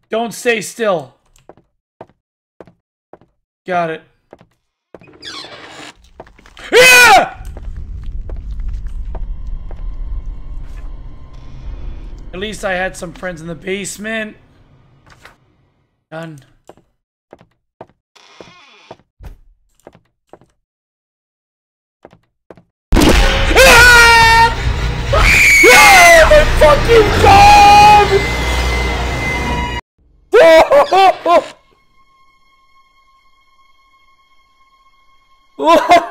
Don't stay still. Got it. Yeah! At least I had some friends in the basement. Done. Oh my fucking god!